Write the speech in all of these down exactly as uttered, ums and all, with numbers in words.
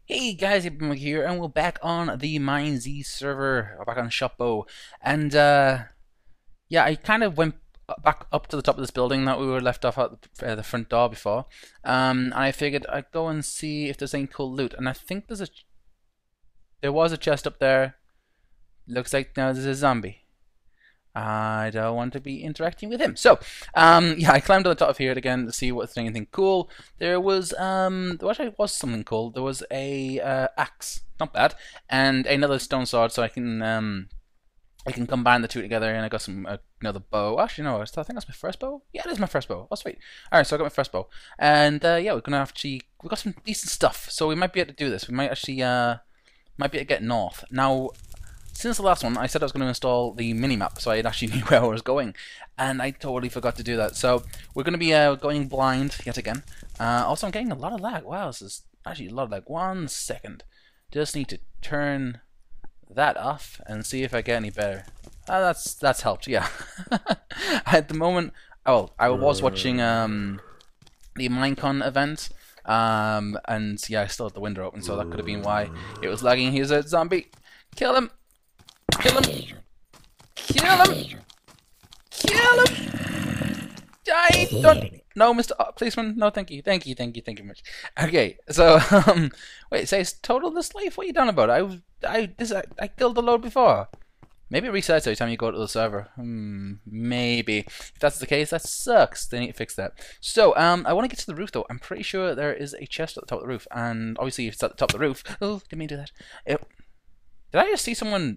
Hey guys, Ep twenty-five here, and we're back on the MineZ server, or back on ShotBow, and uh, yeah, I kind of went back up to the top of this building that we were left off at the, uh, the front door before, um, and I figured I'd go and see if there's any cool loot, and I think there's a, there was a chest up there. Looks like now there's a zombie. I don't want to be interacting with him. So, um, yeah, I climbed on the top of here again to see what's anything cool. There was, um, there actually was something cool. There was a uh, axe, not bad, and another stone sword, so I can, um, I can combine the two together. And I got some uh, another bow. Actually, no, I think that's my first bow. Yeah, it is my first bow. Oh, sweet. All right, so I got my first bow, and uh, yeah, we're gonna actually we got some decent stuff. So we might be able to do this. We might actually, uh, might be able to get north now. Since the last one, I said I was going to install the minimap, so I actually knew where I was going, and I totally forgot to do that. So we're going to be uh, going blind yet again. Uh, also, I'm getting a lot of lag. Wow, this is actually a lot of lag. One second. Just need to turn that off and see if I get any better. Uh, that's that's helped, yeah. At the moment, oh, I was watching um, the Minecon event, um, and yeah, I still had the window open, so that could have been why it was lagging. Here's a zombie. Kill him. Kill him! Kill him! Kill him! I don't. No, Mister Oh, policeman. No, thank you, thank you, thank you, thank you much. Okay, so um, wait, it says total this life. What are you doing about? I, I, this, I, I killed the load before. Maybe it resets every time you go to the server. Hmm, maybe. If that's the case, that sucks. They need to fix that. So, um, I want to get to the roof though. I'm pretty sure there is a chest at the top of the roof, and obviously if it's at the top of the roof. Oh, didn't mean to do that. It, did I just see someone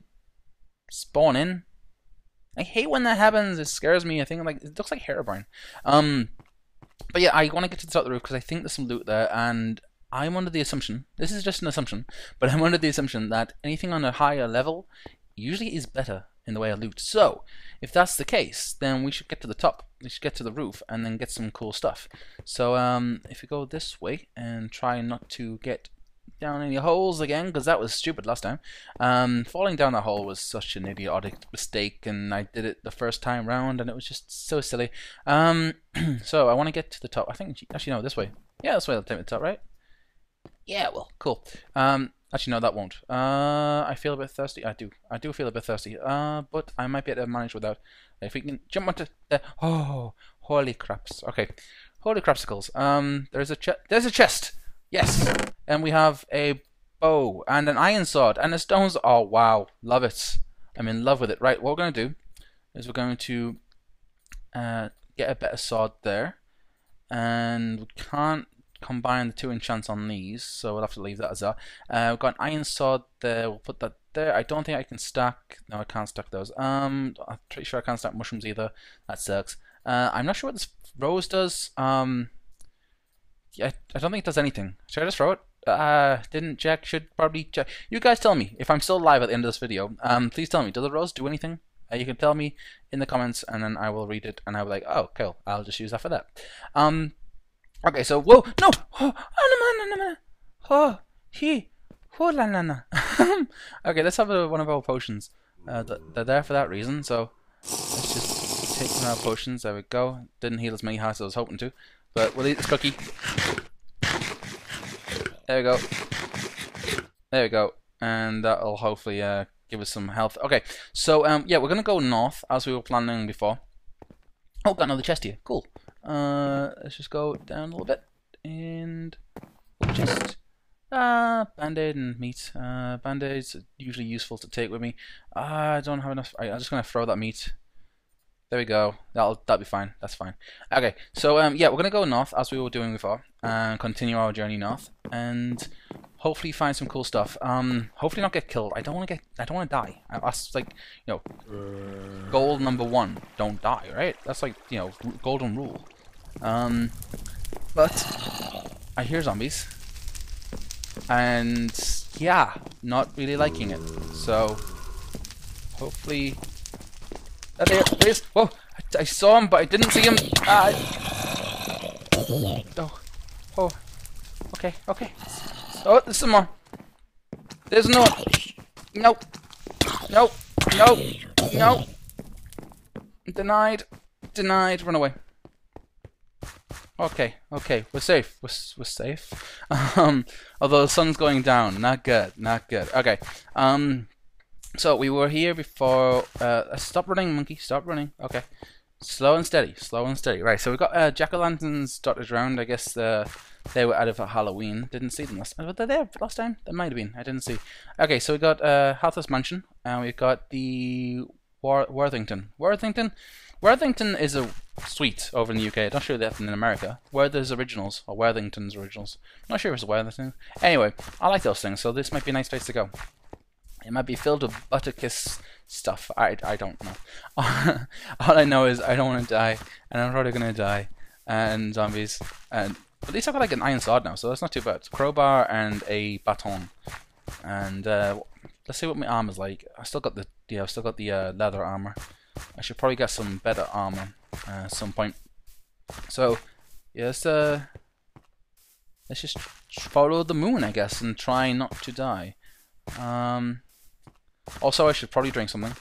spawn in? I hate when that happens. It scares me. I think like it looks like Herobrine. Um, but yeah, I want to get to the top of the roof because I think there's some loot there, and I'm under the assumption. This is just an assumption, but I'm under the assumption that anything on a higher level usually is better in the way of loot. So if that's the case, then we should get to the top. We should get to the roof and then get some cool stuff. So um, if we go this way and try not to get down any holes again, because that was stupid last time. Um, falling down that hole was such an idiotic mistake, and I did it the first time round, and it was just so silly. Um, so I want to get to the top. I think actually no, this way. Yeah, this way. I'll take me to the top, right? Yeah, well, cool. Um, actually no, that won't. Uh, I feel a bit thirsty. I do. I do feel a bit thirsty. Uh, but I might be able to manage without. If we can jump onto the. Oh, holy craps. Okay, holy crapsicles. Um, there's a chest. There's a chest. Yes, and we have a bow and an iron sword and the stones. Oh wow, love it! I'm in love with it. Right, what we're going to do is we're going to uh, get a better sword there, and we can't combine the two enchants on these, so we'll have to leave that as that. Uh, we've got an iron sword there. We'll put that there. I don't think I can stack. No, I can't stack those. Um, I'm pretty sure I can't stack mushrooms either. That sucks. Uh, I'm not sure what this rose does. Um. Yeah, I don't think it does anything. Should I just throw it? Uh, didn't check. Should probably check. You guys tell me if I'm still alive at the end of this video. Um, please tell me. Does the rose do anything? Uh, you can tell me in the comments, and then I will read it, and I'll be like, oh, cool. I'll just use that for that. Um, okay. So, whoa, no, oh, no, no, no, no, oh, he, oh, la, la, la. Okay, let's have a, one of our potions. Uh, they're there for that reason. So let's just take one of our potions. There we go. Didn't heal as many hearts as I was hoping to. But we'll eat this cookie. There we go. There we go. And that'll hopefully uh, give us some health. Okay, so um, yeah, we're going to go north as we were planning before. Oh, got another chest here. Cool. Uh, let's just go down a little bit. And chest. Ah, band-aid and meat. Uh, band-aids are usually useful to take with me. Uh, I don't have enough. Right, I'm just going to throw that meat. There we go. That'll that'll be fine. That's fine. Okay, so um yeah, we're gonna go north as we were doing before, and continue our journey north, and hopefully find some cool stuff. Um, hopefully not get killed. I don't want to get. I don't want to die. That's like you know, goal number one. Don't die. Right? That's like you know, golden rule. Um, but I hear zombies, and yeah, not really liking it. So hopefully. Uh, there, there is. Whoa! I, I saw him, but I didn't see him. Ah. Oh. Oh. Okay. Okay. Oh, there's some more. There's no. Nope. Nope. Nope. Nope. Denied. Denied. Run away. Okay, okay, we're safe. We're we're safe. Um, although the sun's going down, not good, not good. Okay. Um, so we were here before. Uh, stop running, monkey. Stop running. Okay. Slow and steady, slow and steady. Right. So we got uh, jack-o'-lanterns dotted around. I guess uh, they were out of Halloween. Didn't see them last. Were they there last time? They might have been. I didn't see. Okay. So we got uh, Halthus Mansion, and we've got the War Worthington. Worthington. Worthington is a suite over in the U K. I'm not sure that's in America. Werther's Originals, or Worthington's Originals. I'm not sure if it's Worthington. Anyway, I like those things, so this might be a nice place to go. It might be filled with butterkiss stuff. I, I don't know. All I know is I don't want to die, and I'm probably going to die, and zombies. And at least I've got like an iron sword now, so that's not too bad. Crowbar and a baton. And uh, let's see what my armor's like. I still got the yeah, I've still got the uh, leather armor. I should probably get some better armor uh, at some point. So, yes, uh, let's just follow the moon, I guess, and try not to die. Um, also, I should probably drink something.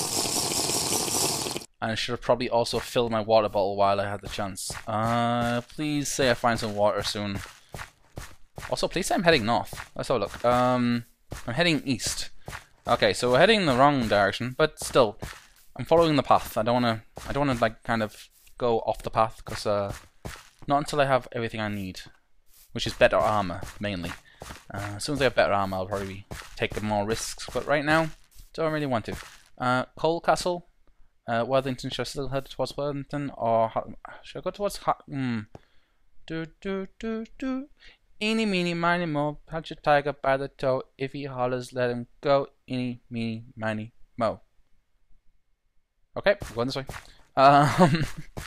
And I should have probably also filled my water bottle while I had the chance. Uh, please say I find some water soon. Also, please say I'm heading north. Let's have a look. Um, I'm heading east. Okay, so we're heading in the wrong direction, but still. I'm following the path. I don't wanna. I don't wanna like kind of go off the path because uh, not until I have everything I need, which is better armor mainly. Uh, as soon as I have better armor, I'll probably take more risks. But right now, don't really want to. Uh, Cole Castle, uh, Worthington. Should I still head towards Worthington, or should I go towards? Ha hmm. Do do do do. Eeny meeny miny mo. Catch a tiger by the toe. If he hollers, let him go. Eeny meeny miny mo. Okay, we're going this way. Um,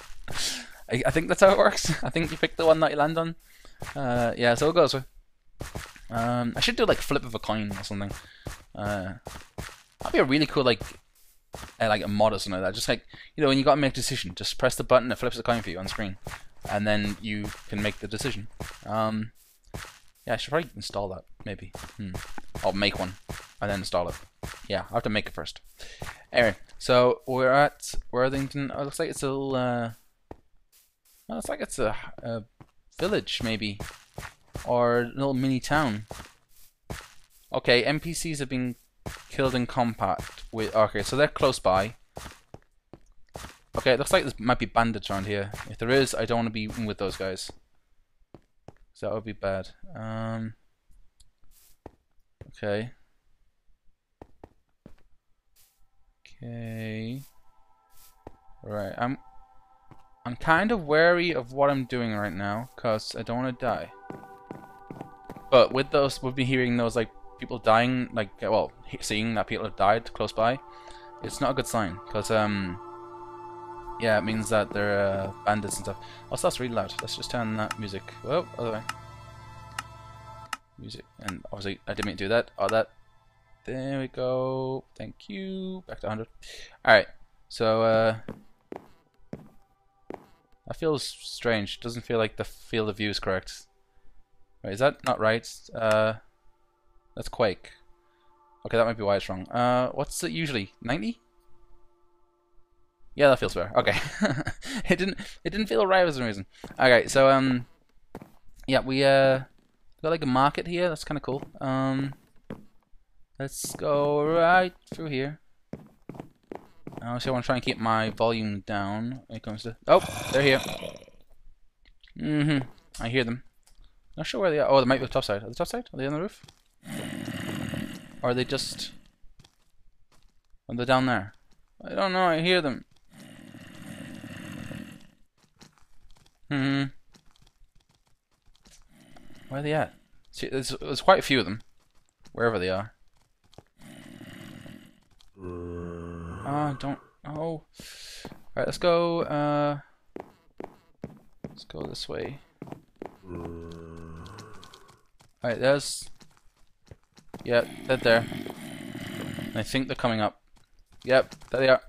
I, I think that's how it works. I think you pick the one that you land on. Uh, yeah, so we'll go this way. Um, I should do like flip of a coin or something. Uh, that'd be a really cool like, uh, like a mod or something like that. Just like you know, when you got to make a decision, just press the button, it flips the coin for you on screen, and then you can make the decision. Um, yeah, I should probably install that maybe. Hmm. Or make one and then install it. Yeah, I have to make it first. Anyway, so we're at Worthington. Oh, it looks like it's a little. Uh, well, it's like it's a, a village, maybe, or a little mini town. Okay, N P Cs have been killed in combat. With okay, so they're close by. Okay, it looks like there might be bandits around here. If there is, I don't want to be with those guys. So that would be bad. Um. Okay. Okay. Right, I'm I'm kind of wary of what I'm doing right now, cause I don't want to die. But with those, we'll be hearing those like people dying, like well, seeing that people have died close by. It's not a good sign, cause um, yeah, it means that they're uh, bandits and stuff. Also, that's really loud. Let's just turn that music. Whoa, other way. Music, and obviously I didn't mean to do that. Oh, that. There we go. Thank you. Back to one hundred. Alright. So, uh... that feels strange. Doesn't feel like the field of view is correct. Wait, is that not right? Uh... That's Quake. Okay, that might be why it's wrong. Uh, what's it usually? ninety? Yeah, that feels fair. Okay. it didn't it didn't feel right for some reason. Okay, so, um... yeah, we, uh... got like a market here. That's kind of cool. Um... Let's go right through here. Obviously, I want to try and keep my volume down when it comes to. Oh, they're here. Mm-hmm. I hear them. Not sure where they are. Oh, they might be on the top side. Are they top side? Are they on the roof? Or are they just? Are they down there? I don't know. I hear them. Hmm. Where are they at? See, there's, there's quite a few of them. Wherever they are. Ah, uh, don't. Oh. Alright, let's go. Uh, let's go this way. Alright, there's. Yeah, they're there. And I think they're coming up. Yep, there they are.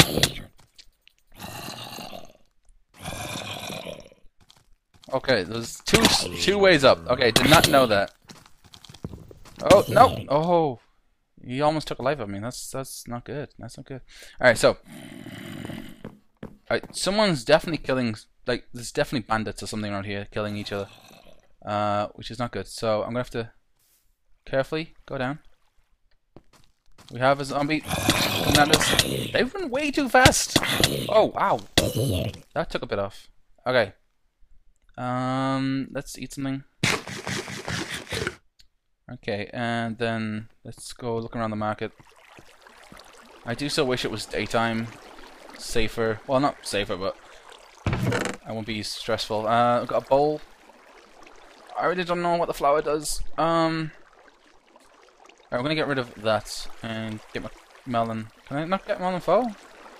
Okay, there's two two ways up. Okay, did not know that. Oh no! Oh. He almost took a life of me. That's that's not good. That's not good. All right, so, all right, someone's definitely killing like there's definitely bandits or something around here killing each other, uh, which is not good. So I'm gonna have to carefully go down. We have a zombie coming at us. They run way too fast. Oh, ow! That took a bit off. Okay. Um, let's eat something. Okay, and then let's go look around the market. I do still wish it was daytime, safer. Well, not safer, but I won't be stressful. Uh, I've got a bowl. I really don't know what the flour does. Um, right, I'm gonna get rid of that and get my melon. Can I not get more than four?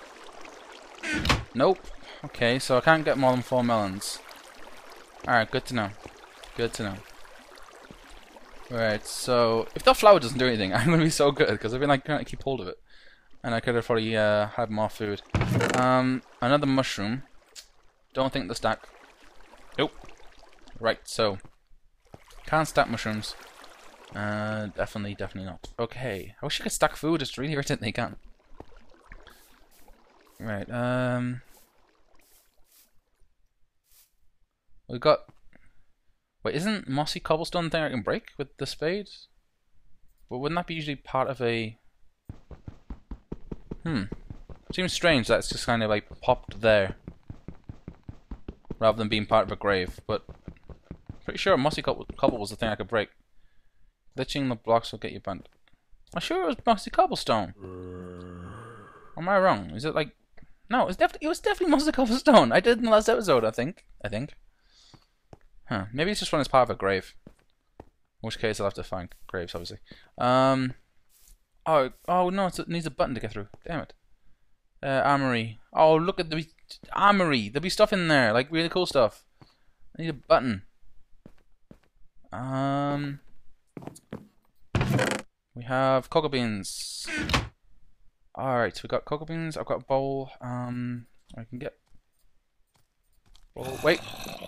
Nope. Okay, so I can't get more than four melons. Alright, good to know. Good to know. Right, so if that flour doesn't do anything, I'm gonna be so good because I've been like trying to keep hold of it, and I could have probably uh, had more food. Um, another mushroom. Don't think the stack. Nope. Right, so can't stack mushrooms. Uh, definitely, definitely not. Okay, I wish I could stack food. It's really irritating they can't. Right. Um, we got. Wait, isn't mossy cobblestone thing I can break with the spade? But wouldn't that be usually part of a... Hmm. Seems strange that it's just kind of like popped there. Rather than being part of a grave, but... Pretty sure mossy cobble, cobble was the thing I could break. Glitching the blocks will get you banned. I'm sure it was mossy cobblestone. Or am I wrong? Is it like... No, it was, def it was definitely mossy cobblestone. I did in the last episode, I think. I think. Huh. Maybe it's just when it's part of a grave. In which case I'll have to find graves, obviously. Um. Oh, oh no, it's, it needs a button to get through. Damn it. Uh, armory. Oh, look at the armory. There'll be stuff in there, like really cool stuff. I need a button. Um. We have cocoa beans. Alright, so we got cocoa beans. I've got a bowl. Um. I can get. Oh, wait.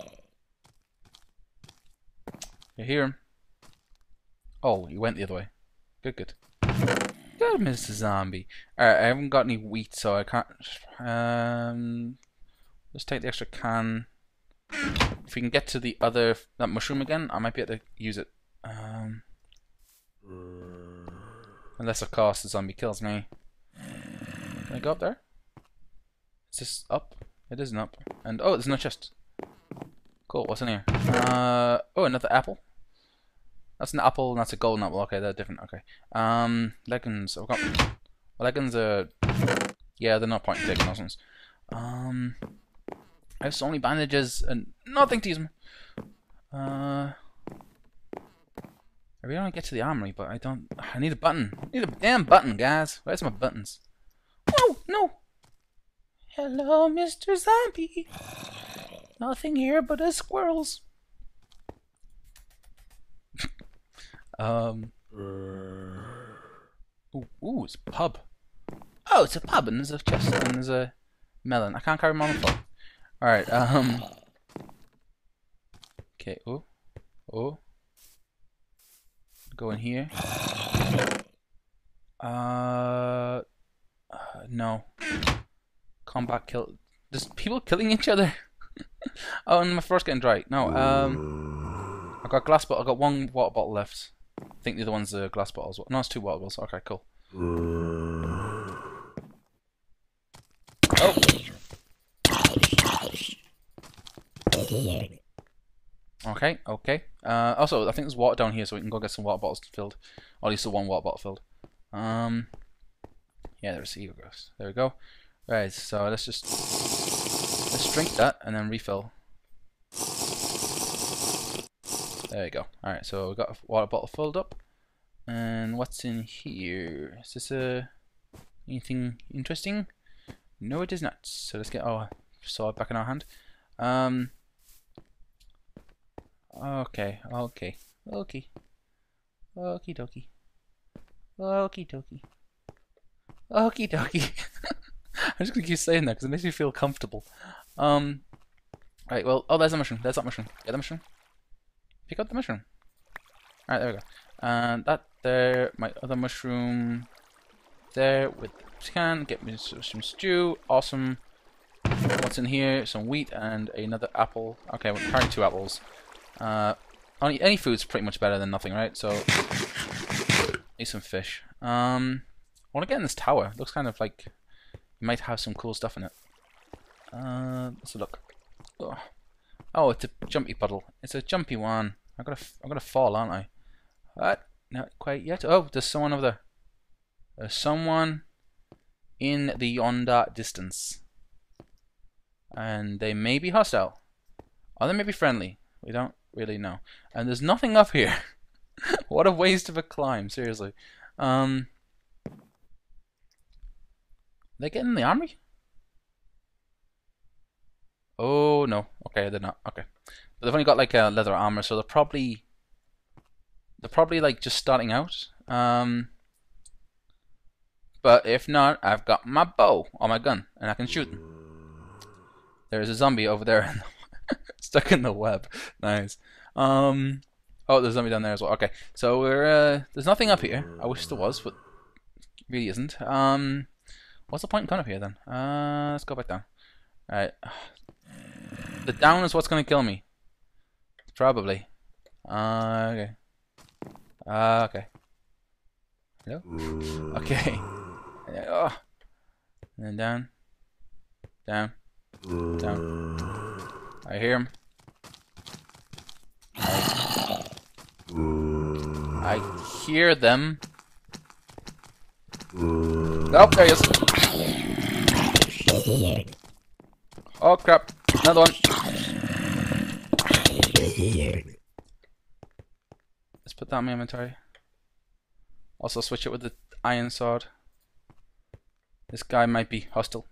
You hear him? Oh, he went the other way. Good, good. Good, Mister Zombie. Alright, I haven't got any wheat, so I can't... Um, let's take the extra can. If we can get to the other... that mushroom again, I might be able to use it. Um, unless, of course, the zombie kills me. Can I go up there? Is this up? It isn't up. And, oh, there's no chest. Cool, what's in here? Uh, oh, another apple. That's an apple and that's a golden apple. Okay, they're different. Okay. Um, leggings. I've got leggings are... Yeah, they're not point in taking those ones. Um, I have so many bandages and nothing to use them. Uh, I really want to get to the armory, but I don't... I need a button. I need a damn button, guys. Where's my buttons? Oh, no! Hello, Mister Zombie. Nothing here but a squirrels. um. Ooh, ooh, it's a pub. Oh, it's a pub, and there's a chest, and there's a melon. I can't carry my own phone. All right. Um. Okay. Oh. Oh. Go in here. Uh. uh no. Combat kill. There's people killing each other. Oh, and my throat's getting dry. No, um, I got glass bottle. I got one water bottle left. I think the other one's a glass bottles. No, it's two water bottles. Okay, cool. Oh. Okay, okay. Uh, also, I think there's water down here, so we can go get some water bottles filled, or at least the one water bottle filled. Um, yeah, there's the goes. There we go. Right, so let's just. Let's drink that and then refill. There you go. Alright, so we've got a water bottle filled up. And what's in here? Is this a anything interesting? No, it is not. So let's get our sword back in our hand. Um. Okay, okay, okay, okie dokie, okie dokie, okie dokie. I'm just gonna keep saying that because it makes me feel comfortable. Um. Right. Well. Oh, there's a mushroom. There's that mushroom. Get the mushroom. Pick up the mushroom. All right. There we go. And that there. My other mushroom. There with can get me some stew. Awesome. What's in here? Some wheat and another apple. Okay, we're carrying two apples. Uh, only, any food's pretty much better than nothing, right? So, need some fish. Um, I want to get in this tower. It looks kind of like it might have some cool stuff in it. Uh, let's look. Oh. oh, it's a jumpy puddle. It's a jumpy one. I'm gonna, I'm gonna fall, aren't I? What? Not quite yet. Oh, there's someone over there. There's someone in the yonder distance. And they may be hostile. Or they may be friendly. We don't really know. And there's nothing up here. What a waste of a climb, seriously. Um, they get in the army? Oh, no. Okay, they're not. Okay. But they've only got like a leather armor, so they're probably... They're probably like just starting out. Um... But if not, I've got my bow or my gun, and I can shoot them. There's a zombie over there, stuck in the web. Nice. Um. Oh, there's a zombie down there as well. Okay, so we're uh, there's nothing up here. I wish there was, but really isn't. Um. What's the point in coming up here then? Uh, let's go back down. All right. The down is what's gonna kill me. Probably. Uh. Okay. Uh. Okay. Hello. Okay. Oh. And then down. Down. Down. I hear him. I, I hear them. Oh, there he is. Oh crap! Another one. Let's put that in my inventory. Also switch it with the iron sword. This guy might be hostile.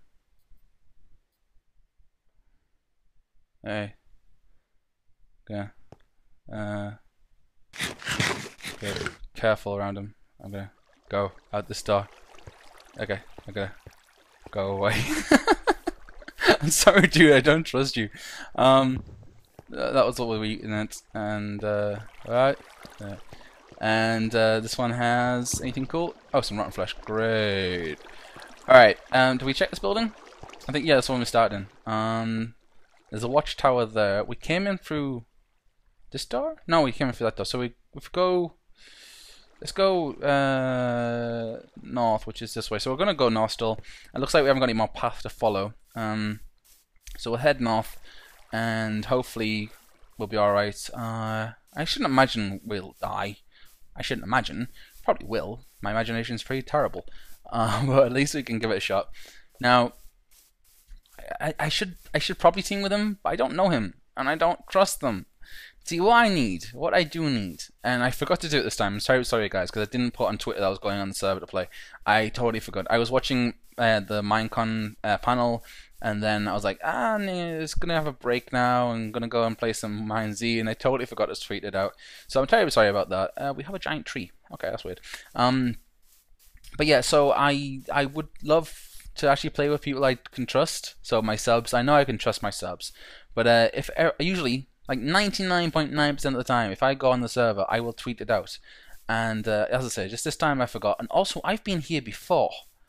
Hey. Okay. Uh. Okay. Careful around him. I'm gonna go out this door. Okay. I'm gonna go away. I'm sorry, dude. I don't trust you. Um. That was what we were eating it, and uh. Alright. Yeah. And uh, this one has anything cool? Oh, some rotten flesh. Great. Alright, um, do we check this building? I think, yeah, that's the one we started in. Um, there's a watchtower there. We came in through this door? No, we came in through that door. So we, if we go, let's go uh, north, which is this way. So we're going to go north still. It looks like we haven't got any more path to follow. Um, so we'll head north, and hopefully we'll be alright. Uh, I shouldn't imagine we'll die. I shouldn't imagine. Probably will. My imagination's pretty terrible. Uh, but at least we can give it a shot. Now, I, I should I should probably team with him, but I don't know him, and I don't trust them. See, what I need, what I do need, and I forgot to do it this time. I'm sorry, sorry guys, because I didn't put on Twitter that I was going on the server to play. I totally forgot. I was watching uh, the Minecon uh, panel, and then I was like, ah, nah, it's gonna have a break now. I'm gonna go and play some MineZ, and I totally forgot to tweet it out. So I'm terribly sorry about that. Uh, we have a giant tree. Okay, that's weird. Um, but yeah, so I I would love to actually play with people I can trust. So my subs, I know I can trust my subs, but uh, if er, usually like ninety-nine point nine percent of the time, if I go on the server, I will tweet it out. And uh, as I say, just this time I forgot. And also, I've been here before.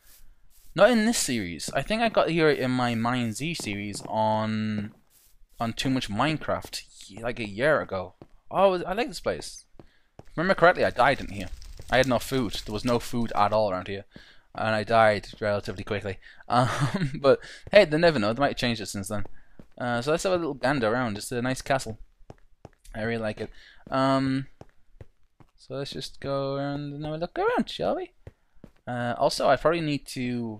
Not in this series. I think I got here in my MineZ series on on Too Much Minecraft like a year ago. Oh, I like this place. Remember correctly, I died in here. I had no food. There was no food at all around here. And I died relatively quickly. Um, but hey, they never know. They might have changed it since then. Uh, so let's have a little gander around. It's a nice castle. I really like it. Um, so let's just go around and have a look around, shall we? Uh, also, I probably need to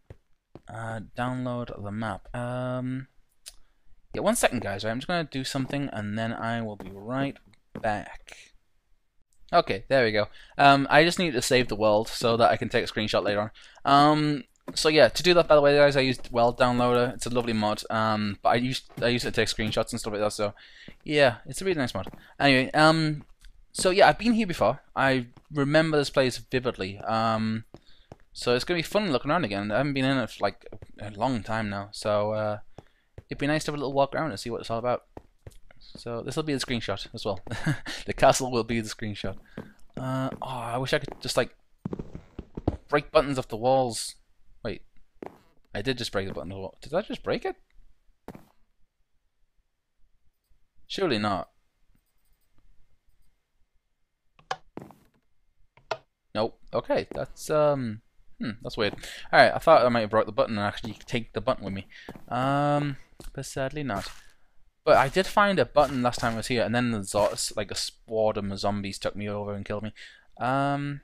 uh, download the map. Um, yeah, one second, guys. Right? I'm just going to do something, and then I will be right back. Okay, there we go. Um, I just need to save the world so that I can take a screenshot later on. Um, so yeah, to do that, by the way, guys, I used World Downloader. It's a lovely mod. Um, but I used I used it to take screenshots and stuff like that. So yeah, it's a really nice mod. Anyway, um, so yeah, I've been here before. I remember this place vividly. Um, so it's gonna be fun looking around again. I haven't been in it for like a long time now. So uh, it'd be nice to have a little walk around and see what it's all about. So this will be the screenshot as well. The castle will be the screenshot. Uh, oh, I wish I could just like break buttons off the walls. Wait, I did just break the button. Did I just break it? Surely not. Nope. Okay, that's um hmm, that's weird. Alright, I thought I might have brought the button and actually take the button with me. Um but sadly not. But I did find a button last time I was here, and then the zo like a squad of zombies took me over and killed me. Um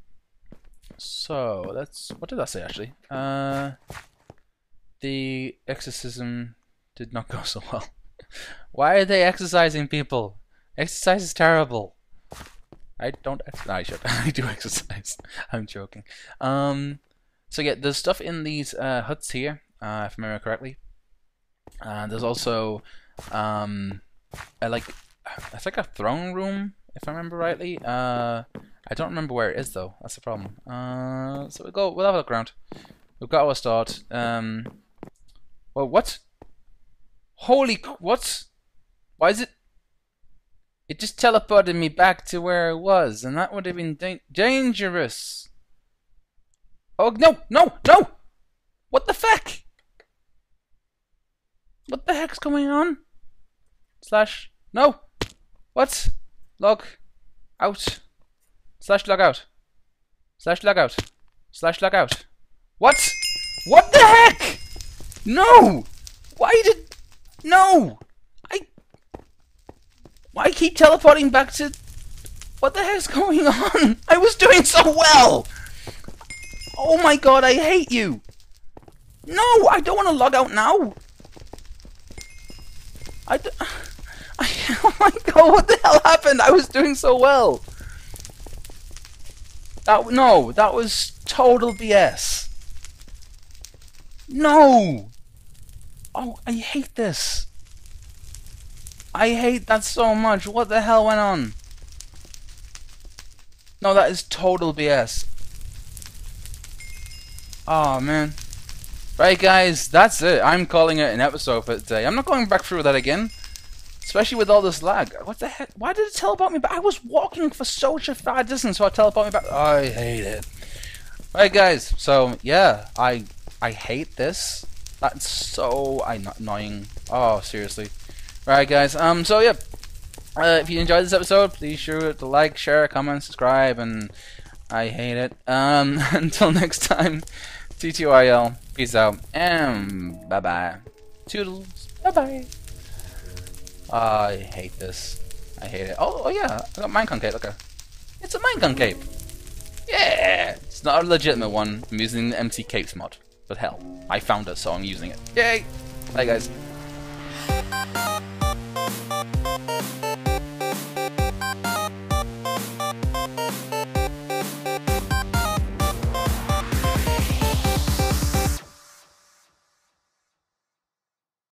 so let's what did that say actually? Uh the exorcism did not go so well. Why are they exercising people? Exercise is terrible. I don't exercise. I should. I do exercise. I'm joking. Um, so yeah, there's stuff in these uh, huts here, uh, if I remember correctly. Uh, there's also um, a, like it's like a throne room, if I remember rightly. Uh, I don't remember where it is though. That's the problem. Uh, so we'll go. We'll have a look around. We've got our start. Um, well, what? Holy, what? Why is it? It just teleported me back to where I was, and that would have been da dangerous. Oh, no, no, no! What the fuck? What the heck's going on? Slash, no! What? Log out. Slash log out. Slash log out. Slash log out. What? What the heck? No! Why did... No! I... Why keep teleporting back to... What the heck's going on? I was doing so well! Oh my god, I hate you! No, I don't want to log out now! I, d I... Oh my god, what the hell happened? I was doing so well! That... No, that was total B S. No! Oh, I hate this. I hate that so much. What the hell went on? No, that is total B S. Oh, man. Right, guys, that's it. I'm calling it an episode for today. I'm not going back through that again. Especially with all this lag. What the heck? Why did it teleport me back? I was walking for such a far distance, so I teleport me back. Oh, I hate it. Right, guys. So, yeah. I I hate this. That's so annoying. Oh, seriously. Right, guys. Um. So, yeah. Uh, if you enjoyed this episode, please sure to like, share, comment, subscribe, and I hate it. Um. Until next time, T T Y L. Peace out, and bye bye. Toodles. Bye bye. Uh, I hate this. I hate it. Oh, oh yeah. I got minecon cape. Look, it's a minecon cape. Yeah. It's not a legitimate one. I'm using the M C capes mod. But hell, I found it, so I'm using it. Yay! Bye, guys.